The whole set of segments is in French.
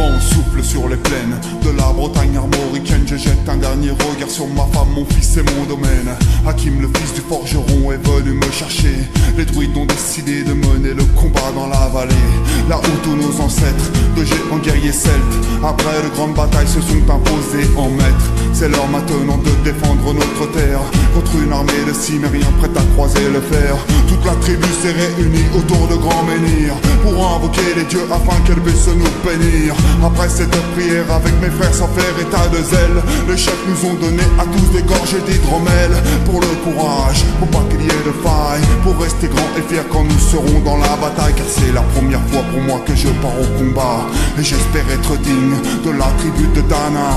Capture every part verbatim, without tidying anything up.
vent souffle sur les plaines de la Bretagne armoricaine. Je jette un dernier regard sur ma femme, mon fils et mon domaine. Hakim, le fils du forgeron, est venu me chercher. Les druides ont décidé de mener le combat dans la vallée, là où tous nos ancêtres de géants guerriers celtes, après de grandes batailles, se sont imposés en maîtres. C'est l'heure maintenant de défendre notre terre contre une armée de cimériens prête à croiser le fer. Toute la tribu s'est réunie autour de grands menhirs pour invoquer les dieux afin qu'elle puisse nous bénir. Après cette prière avec mes frères sans faire état de zèle, les chefs nous ont donné à tous des gorgées d'hydromel. Pour le courage, pour pas qu'il y ait de faille, pour rester grand et fier quand nous serons dans la bataille. Car c'est la première fois pour moi que je pars au combat, et j'espère être digne de la tribu de Dana.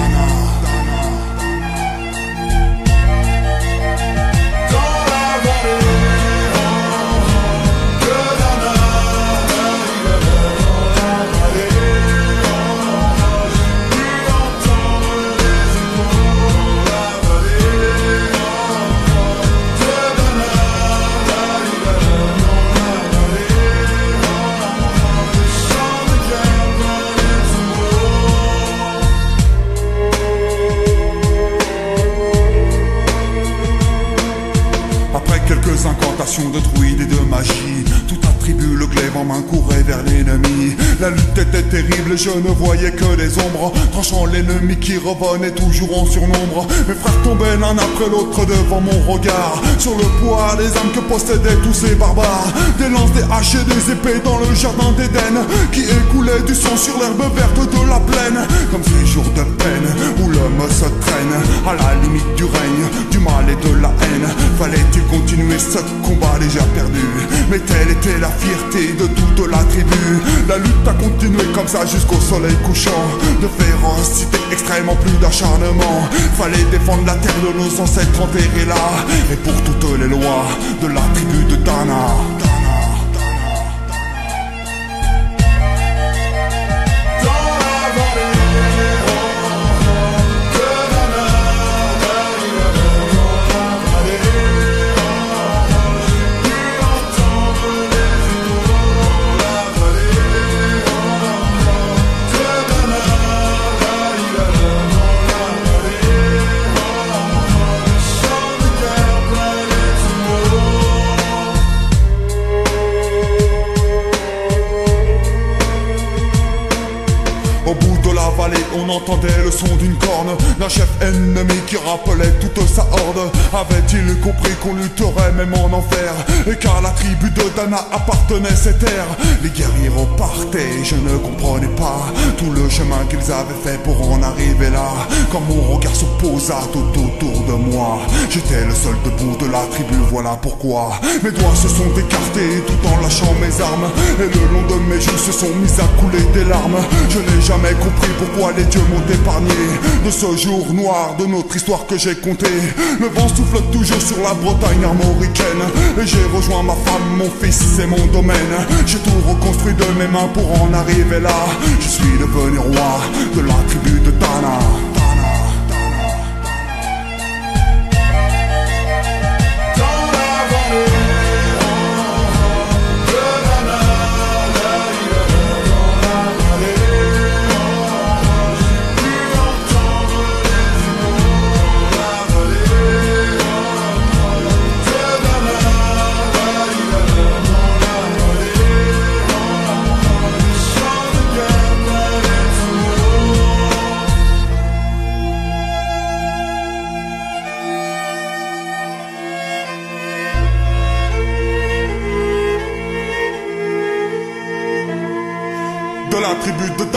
Quelques incantations de druides et de magie, tout attribue le glaive en main courait vers l'ennemi. La lutte était terrible et je ne voyais que des ombres, tranchant l'ennemi qui revenait toujours en surnombre. Mes frères tombaient l'un après l'autre devant mon regard, sur le poids des âmes que possédaient tous ces barbares. Des lances, des haches et des épées dans le jardin d'Éden, qui écoulait du sang sur l'herbe verte de la plaine. Comme ces jours de peine où l'homme se traîne à la limite du règne, du mal et de la haine. Fallait-il continuer ce combat déjà perdu? Mais telle était la fierté de toute la tribu. La lutte a continué comme ça jusqu'au soleil couchant. De férocité extrême en plus d'acharnement, fallait défendre la terre de nos ancêtres enterrés là, et pour toutes les lois de la tribu de Dana. Au bout de la vallée, on entendait le son d'une corne d'un chef ennemi qui rappelait toute sa horde. Avait-il compris qu'on lutterait même en enfer, et qu'à la tribu de Dana appartenait ces terres? Les guerriers repartaient, je ne comprenais pas tout le chemin qu'ils avaient fait pour en arriver là. Quand mon regard se posa tout autour de moi, j'étais le seul debout de la tribu, voilà pourquoi mes doigts se sont écartés tout en lâchant mes armes, et le long de mes joues se sont mis à couler des larmes. Je n'ai jamais jamais compris pourquoi les dieux m'ont épargné de ce jour noir de notre histoire que j'ai compté. Le vent souffle toujours sur la Bretagne armoricaine, et j'ai rejoint ma femme, mon fils et mon domaine. J'ai tout reconstruit de mes mains pour en arriver là. Je suis devenu roi de la tribu de Dana. De la tribu de